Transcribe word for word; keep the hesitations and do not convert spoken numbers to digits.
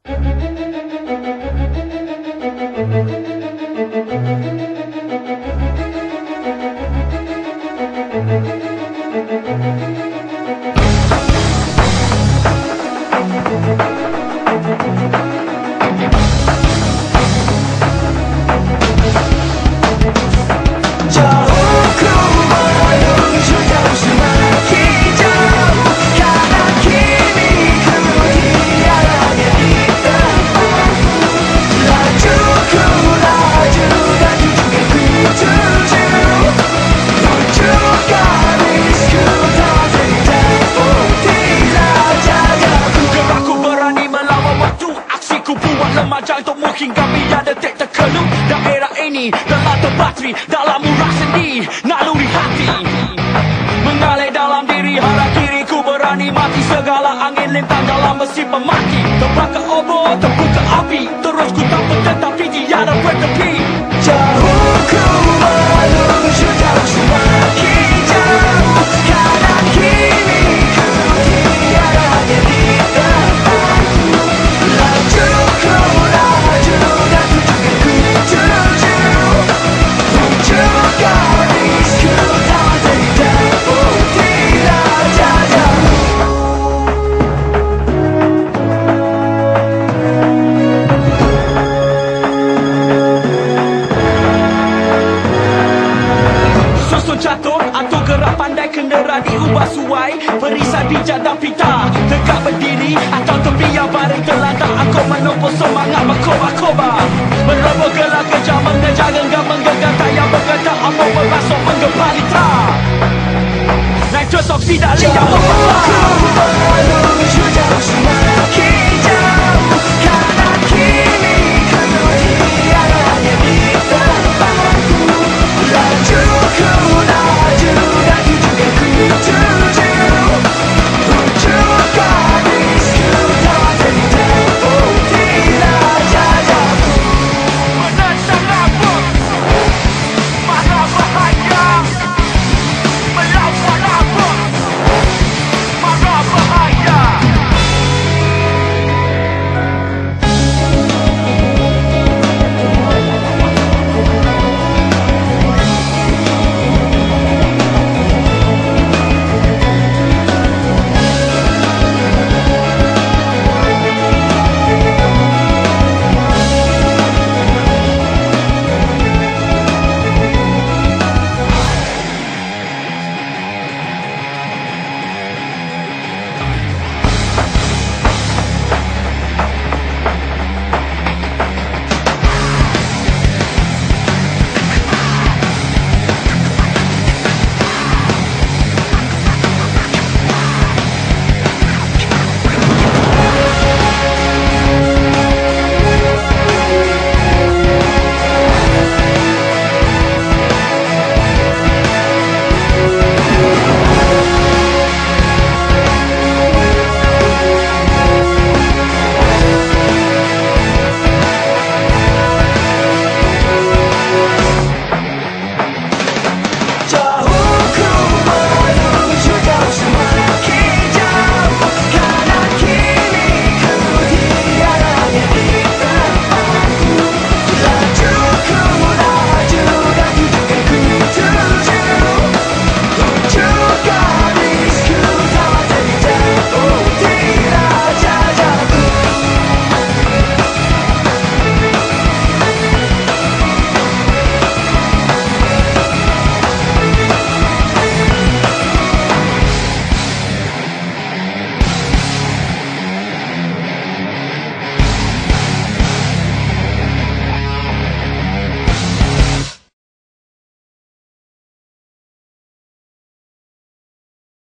Lemajang untuk mungkin biar detik terkeluh. Daerah ini telah terbateri dalam murah sendi naluri hati. Mengalir dalam diri harap kiriku berani mati segala angin lintang dalam mesin pemati. Terbakar obor, terbuka api, terus ku tak tetapi tiada bertepi. Jauh ku menuju jauh semakin jauh, kanan kiri ku tiada hanya di depan. Laju ku laju dan tujukan ku tuju, tuju garisku tak terdapat tidak jauh. Susun jatuh atau gerak pandai kendera diubah suai, perisai bijak dan pita. Tegak berdiri atau terbiar baring terlantar, aku menumpuk semangat berkobar-kobar. Merebut gelar kejar mengejar genggam menggenggam tayang bergetar amuk bermasuk menggempar litra. Nitrous oksida liar membakar.